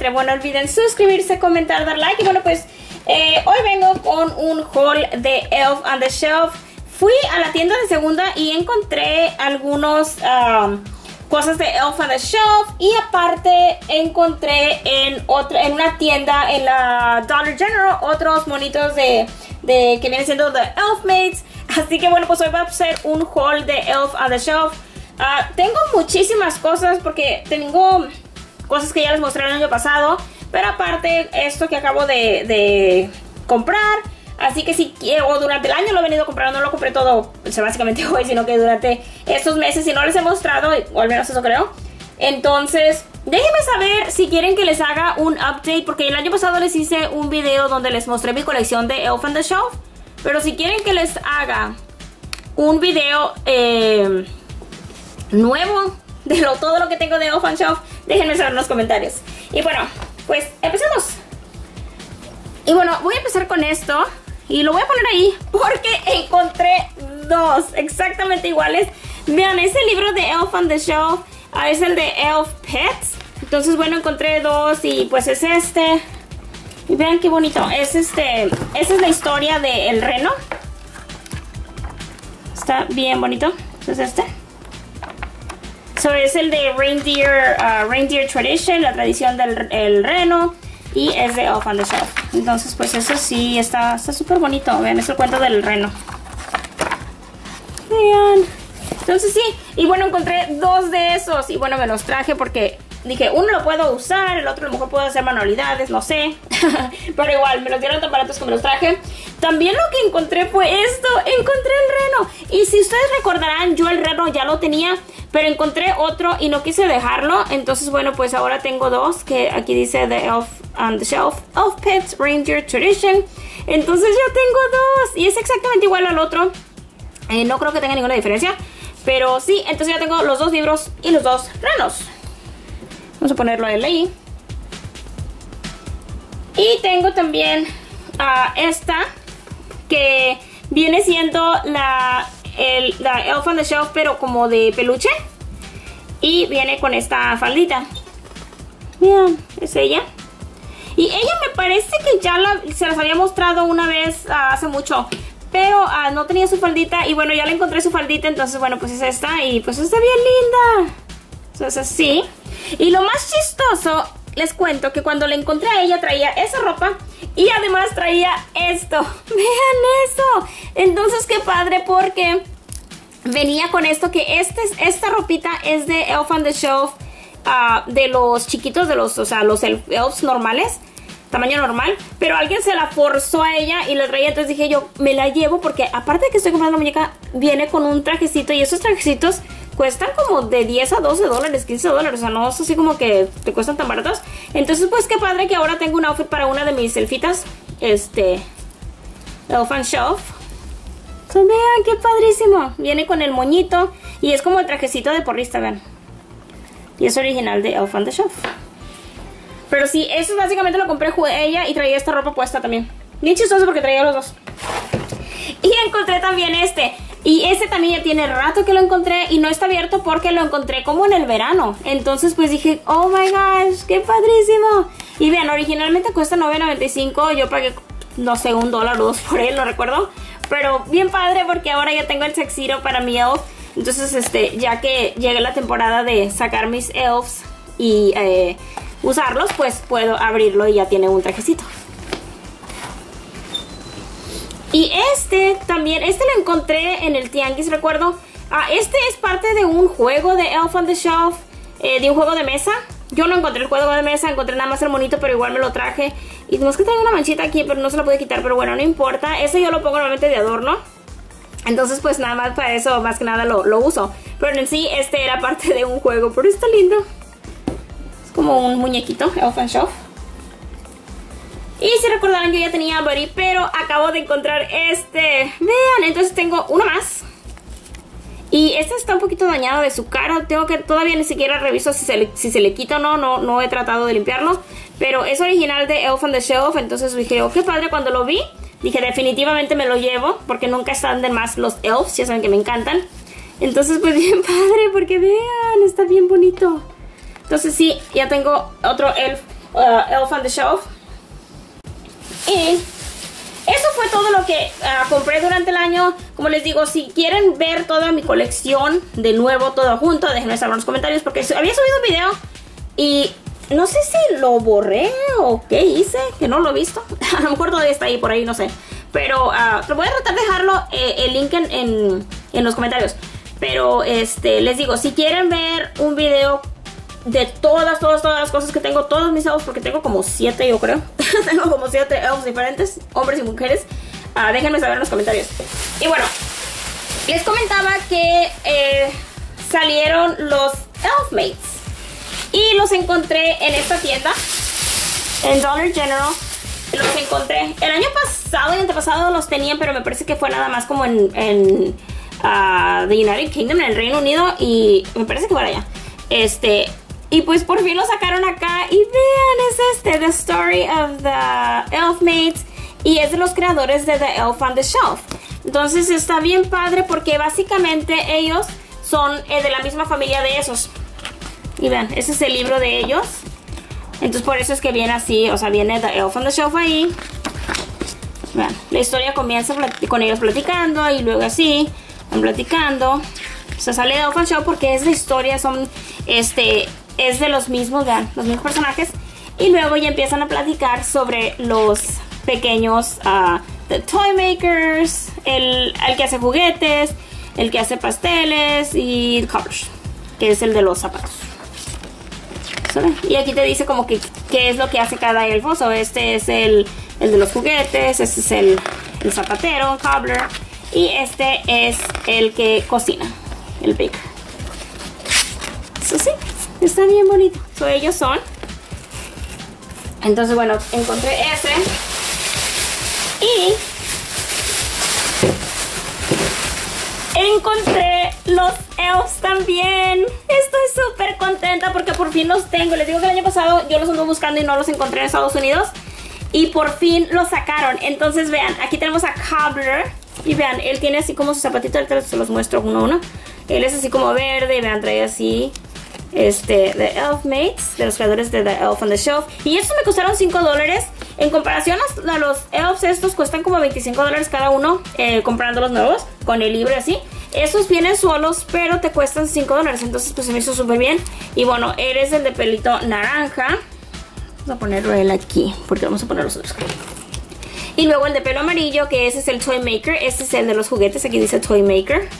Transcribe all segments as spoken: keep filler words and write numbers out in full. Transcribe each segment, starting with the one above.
padre. Bueno, no olviden suscribirse, comentar, dar like. Y bueno, pues eh, hoy vengo con un haul de Elf on the Shelf. Fui a la tienda de segunda y encontré algunos um, cosas de Elf on the Shelf. Y aparte encontré en, otra, en una tienda en la Dollar General otros monitos de, de que vienen siendo de Elfmates. Así que bueno, pues hoy voy a hacer un haul de Elf on the Shelf. Uh, tengo muchísimas cosas porque tengo cosas que ya les mostré el año pasado. Pero aparte esto que acabo de, de comprar. Así que si o durante el año lo he venido comprando, no lo compré todo, o sea, básicamente hoy, sino que durante estos meses, si no les he mostrado, o al menos eso creo. Entonces, déjenme saber si quieren que les haga un update, porque el año pasado les hice un video donde les mostré mi colección de Elf on the Shelf. Pero si quieren que les haga un video eh, nuevo de lo, todo lo que tengo de Elf on the Shelf, déjenme saber en los comentarios. Y bueno, pues empecemos. Y bueno, voy a empezar con esto. Y lo voy a poner ahí porque encontré dos exactamente iguales. Vean, ese libro de Elf on the Shelf uh, es el de Elf Pets. Entonces, bueno, encontré dos y pues es este. Y vean qué bonito. Es este. Esa es la historia del reno. Está bien bonito. Es este. So, es el de Reindeer, uh, Reindeer Tradition, la tradición del el reno. Y es de Elf on the Shelf. Entonces pues eso sí está súper bonito. Vean, es el cuento del reno. Vean. Entonces sí. Y bueno, encontré dos de esos. Y bueno, me los traje porque dije, uno lo puedo usar, el otro a lo mejor puedo hacer manualidades, no sé. Pero igual, me los dieron tan baratos que me los traje. También lo que encontré fue esto. Encontré el reno. Y si ustedes recordarán, yo el reno ya lo tenía, pero encontré otro y no quise dejarlo. Entonces bueno, pues ahora tengo dos. Que aquí dice The Elf on the Shelf, Elf Pets Reindeer Tradition. Entonces ya tengo dos. Y es exactamente igual al otro. eh, No creo que tenga ninguna diferencia, pero sí, entonces ya tengo los dos libros y los dos renos. Vamos a ponerlo a él ahí. Y tengo también uh, esta, que viene siendo la, el, la Elf on the Shelf, pero como de peluche. Y viene con esta faldita. Vean, es ella. Y ella me parece que ya la, se las había mostrado una vez uh, hace mucho. Pero uh, no tenía su faldita. Y bueno, ya le encontré su faldita. Entonces bueno, pues es esta. Y pues está bien linda. Entonces así. Y lo más chistoso, les cuento que cuando le encontré a ella traía esa ropa. Y además traía esto. Vean eso. Entonces qué padre, porque venía con esto, que este, esta ropita es de Elf on the Shelf. Uh, de los chiquitos, de los, o sea, los elves normales, tamaño normal, pero alguien se la forzó a ella y la traía. Entonces dije yo, me la llevo, porque aparte de que estoy comprando la muñeca, viene con un trajecito, y esos trajecitos cuestan como de diez a doce dólares, quince dólares, o sea, no es así como que te cuestan tan baratos. Entonces pues qué padre que ahora tengo un outfit para una de mis elfitas, este Elf on Shelf. So, vean qué padrísimo, viene con el moñito y es como el trajecito de porrista, vean. Y es original de Elf on the Shelf. Pero sí, eso básicamente lo compré, jugué ella y traía esta ropa puesta también. Bien chistoso porque traía los dos. Y encontré también este. Y este también ya tiene rato que lo encontré y no está abierto porque lo encontré como en el verano. Entonces pues dije, oh my gosh, qué padrísimo. Y vean, originalmente cuesta nueve noventa y cinco. Yo pagué, no sé, un dólar o dos por él, no recuerdo. Pero bien padre porque ahora ya tengo el tuxedo para mi elf. Entonces, este, ya que llegue la temporada de sacar mis elves y eh, usarlos, pues puedo abrirlo y ya tiene un trajecito. Y este también, este lo encontré en el tianguis, recuerdo. Ah, este es parte de un juego de Elf on the Shelf, eh, de un juego de mesa. Yo no encontré el juego de mesa, encontré nada más el monito, pero igual me lo traje. Y no es que tenga una manchita aquí, pero no se la pude quitar, pero bueno, no importa. Ese yo lo pongo normalmente de adorno. Entonces pues nada más para eso, más que nada lo, lo uso. Pero en sí este era parte de un juego, pero está lindo. Es como un muñequito, Elf on Shelf. Y si recordarán, yo ya tenía a Buddy, pero acabo de encontrar este. Vean, entonces tengo uno más. Y este está un poquito dañado de su cara. Tengo que, todavía ni siquiera reviso si se le, si se le quita o no, no. No he tratado de limpiarlo. Pero es original de Elf on the Shelf. Entonces dije, oh, qué padre. Cuando lo vi, dije, definitivamente me lo llevo, porque nunca están de más los elves. Ya saben que me encantan. Entonces pues bien padre, porque vean, está bien bonito. Entonces sí, ya tengo otro elf uh, Elf on the Shelf. Y eso fue todo lo que uh, compré durante el año. Como les digo, si quieren ver toda mi colección de nuevo, todo junto, déjenme saber en los comentarios, porque había subido un video y no sé si lo borré o qué hice, que no lo he visto. A lo mejor todavía está ahí por ahí, no sé. Pero uh, voy a tratar de dejarlo eh, el link en, en, en los comentarios. Pero este les digo, si quieren ver un video de todas, todas, todas las cosas que tengo, todos mis elfos, porque tengo como siete, yo creo. Tengo como siete elfos diferentes, hombres y mujeres. Uh, déjenme saber en los comentarios. Y bueno, les comentaba que eh, salieron los Elfmates. Y los encontré en esta tienda, en Dollar General. Los encontré. El año pasado y antepasado los tenían, pero me parece que fue nada más como en, en uh, the United Kingdom, en el Reino Unido. Y me parece que fue allá. Este... Y pues por fin lo sacaron acá. Y vean, es este, The Story of the Elfmates. Y es de los creadores de The Elf on the Shelf. Entonces está bien padre porque básicamente ellos son eh, de la misma familia de esos. Y vean, ese es el libro de ellos. Entonces por eso es que viene así. O sea, viene The Elf on the Shelf ahí. Vean, la historia comienza con ellos platicando. Y luego así, van platicando. Se sale de Elf on the Shelf porque es la historia. Son, este... es de los mismos, vean, los mismos personajes. Y luego ya empiezan a platicar sobre los pequeños uh, the toy makers, el, el que hace juguetes, el que hace pasteles y covers, que es el de los zapatos. ¿Saben? Y aquí te dice como que qué es lo que hace cada elfo. So, este es el, el de los juguetes, este es el, el zapatero, cobbler, y este es el que cocina, el baker. Eso sí. Está bien bonito. So, ellos son. Entonces, bueno, encontré ese. Y encontré los elves también. Estoy súper contenta porque por fin los tengo. Les digo que el año pasado yo los ando buscando y no los encontré en Estados Unidos. Y por fin los sacaron. Entonces, vean, aquí tenemos a Cobbler. Y vean, él tiene así como su zapatito. Ahorita se los muestro uno a uno. Él es así como verde. Y vean, trae así... Este, The Elfmates, de los creadores de The Elf on the Shelf. Y estos me costaron cinco dólares. En comparación a los elves, estos cuestan como veinticinco dólares cada uno, eh, comprando los nuevos, con el libro así. Estos vienen solos, pero te cuestan cinco dólares. Entonces pues se me hizo súper bien. Y bueno, él es el de pelito naranja. Vamos a ponerlo él aquí, porque vamos a poner los otros. Y luego el de pelo amarillo, que ese es el Toy Maker. Este es el de los juguetes, aquí dice Toy Maker.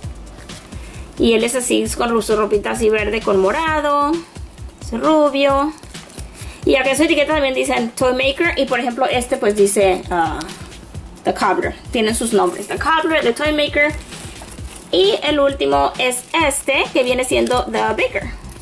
Y él es así, con su ropita así verde con morado. Es rubio. Y acá en su etiqueta también dicen Toy Maker. Y por ejemplo este pues dice uh, The Cobbler. Tienen sus nombres. The Cobbler, The Toy Maker. Y el último es este, que viene siendo The Baker.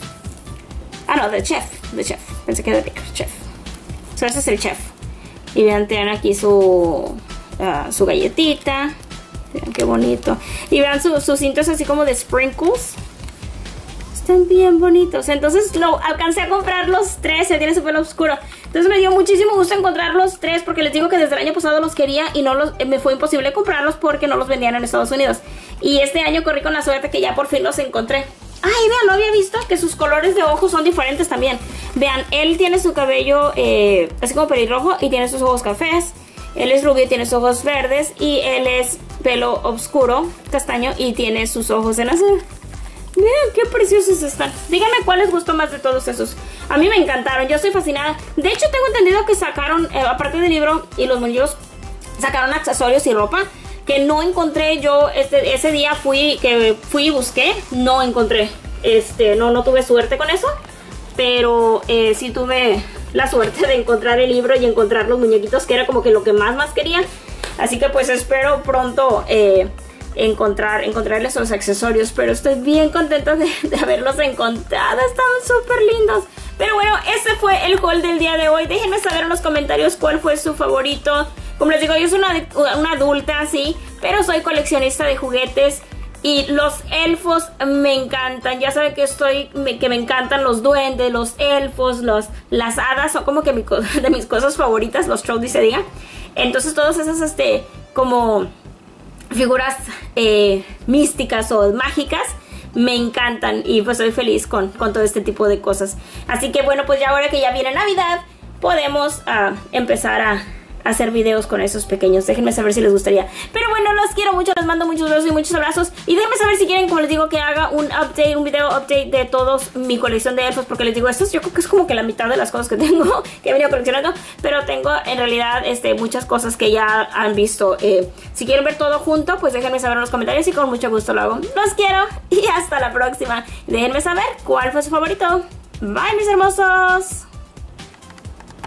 Ah no, The Chef. The Chef. Pensé que era The Baker. Chef. So este es el Chef. Y vean, tienen aquí su, uh, su galletita. Vean qué bonito. Y vean sus su cintos así como de sprinkles. Están bien bonitos. Entonces lo alcancé a comprar los tres. Él tiene su pelo oscuro. Entonces me dio muchísimo gusto encontrar los tres. Porque les digo que desde el año pasado los quería. Y no los, me fue imposible comprarlos porque no los vendían en Estados Unidos. Y este año corrí con la suerte que ya por fin los encontré. Ay, vean, no había visto que sus colores de ojos son diferentes también. Vean, él tiene su cabello eh, así como pelirrojo. Y tiene sus ojos cafés. Él es rubio y tiene sus ojos verdes. Y él es pelo oscuro, castaño, y tiene sus ojos en azul. Vean qué preciosos están. Díganme cuál les gustó más de todos esos. A mí me encantaron, yo estoy fascinada. De hecho tengo entendido que sacaron, eh, aparte del libro y los muñecos, sacaron accesorios y ropa que no encontré yo. Este, ese día fui, que fui y busqué, no encontré. Este, no, no tuve suerte con eso. Pero eh, sí tuve la suerte de encontrar el libro y encontrar los muñequitos, que era como que lo que más más quería. Así que pues espero pronto eh, encontrar, encontrarles los accesorios. Pero estoy bien contenta de, de haberlos encontrado. Estaban súper lindos. Pero bueno, ese fue el haul del día de hoy. Déjenme saber en los comentarios cuál fue su favorito. Como les digo, yo soy una, una adulta, sí, pero soy coleccionista de juguetes. Y los elfos me encantan. Ya saben que estoy me, que me encantan los duendes, los elfos, los, las hadas. Son como que mi, de mis cosas favoritas, los trolls se diga. Entonces todas esas este como figuras eh, místicas o mágicas me encantan y pues soy feliz con, con todo este tipo de cosas. Así que bueno, pues ya ahora que ya viene Navidad, podemos uh, empezar a hacer videos con esos pequeños. Déjenme saber si les gustaría. Pero bueno, los quiero mucho, les mando muchos besos y muchos abrazos. Y déjenme saber si quieren, como les digo, que haga un update, un video update de todos mi colección de elfos. Porque les digo, esto yo creo que es como que la mitad de las cosas que tengo, que he venido coleccionando. Pero tengo en realidad este, muchas cosas que ya han visto. Eh, si quieren ver todo junto, pues déjenme saber en los comentarios y con mucho gusto lo hago. Los quiero y hasta la próxima. Déjenme saber cuál fue su favorito. Bye, mis hermosos.